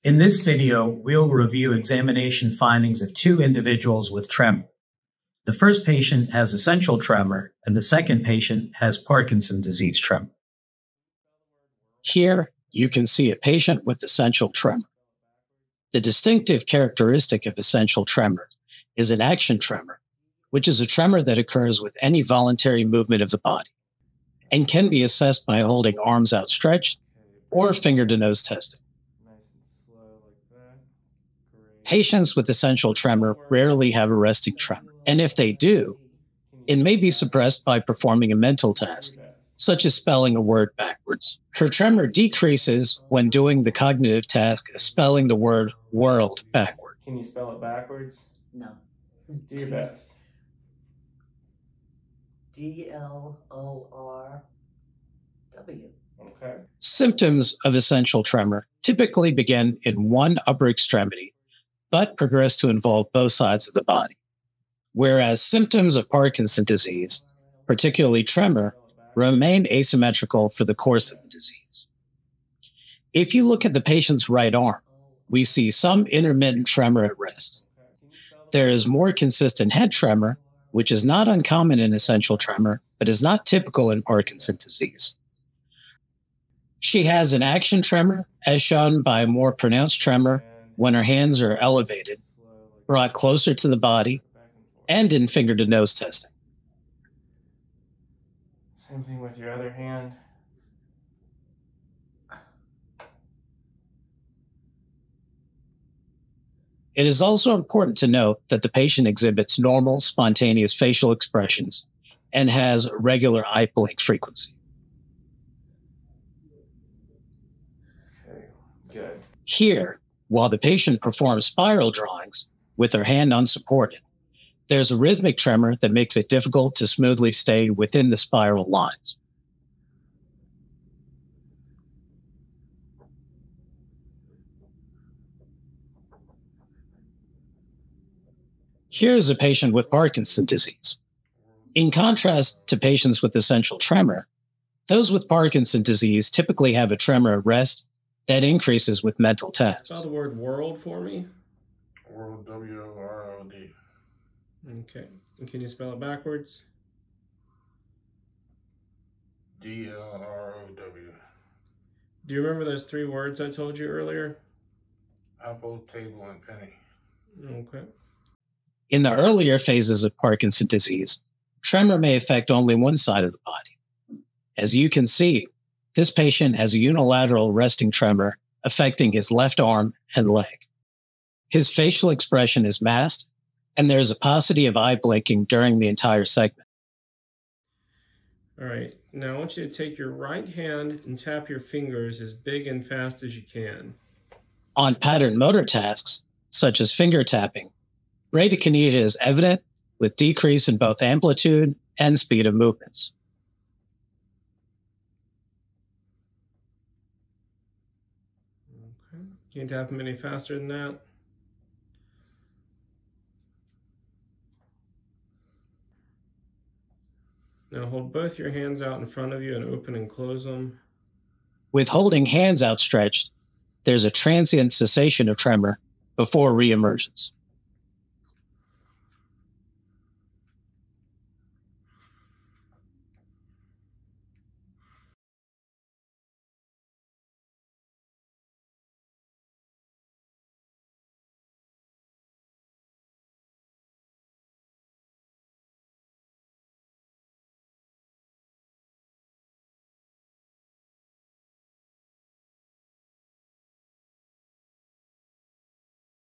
In this video, we'll review examination findings of two individuals with tremor. The first patient has essential tremor, and the second patient has Parkinson disease tremor. Here, you can see a patient with essential tremor. The distinctive characteristic of essential tremor is an action tremor, which is a tremor that occurs with any voluntary movement of the body and can be assessed by holding arms outstretched or finger-to-nose testing. Patients with essential tremor rarely have a resting tremor, and if they do, it may be suppressed by performing a mental task, such as spelling a word backwards. Her tremor decreases when doing the cognitive task of spelling the word world backward. Can you spell it backwards? No. Do your best. D-L-O-R-W. Okay. Symptoms of essential tremor typically begin in one upper extremity, but progress to involve both sides of the body. Whereas symptoms of Parkinson's disease, particularly tremor, remain asymmetrical for the course of the disease. If you look at the patient's right arm, we see some intermittent tremor at rest. There is more consistent head tremor, which is not uncommon in essential tremor, but is not typical in Parkinson's disease. She has an action tremor, as shown by a more pronounced tremor when her hands are elevated, brought closer to the body, and in finger-to-nose testing. Same thing with your other hand. It is also important to note that the patient exhibits normal, spontaneous facial expressions and has regular eye blink frequency. Okay, good. Here, while the patient performs spiral drawings with her hand unsupported, there's a rhythmic tremor that makes it difficult to smoothly stay within the spiral lines. Here's a patient with Parkinson's disease. In contrast to patients with essential tremor, those with Parkinson's disease typically have a tremor at rest that increases with mental tasks. Spell the word world for me. World, W-O-R-O-D. Okay. And can you spell it backwards? D-L-R-O-W. Do you remember those three words I told you earlier? Apple, table, and penny. Okay. In the earlier phases of Parkinson's disease, tremor may affect only one side of the body. As you can see, this patient has a unilateral resting tremor affecting his left arm and leg. His facial expression is masked, and there is a paucity of eye blinking during the entire segment. All right. Now I want you to take your right hand and tap your fingers as big and fast as you can. On pattern motor tasks, such as finger tapping, bradykinetic is evident with decrease in both amplitude and speed of movements. Okay. Can you tap them any faster than that? Now hold both your hands out in front of you and open and close them. With holding hands outstretched, there's a transient cessation of tremor before reemergence.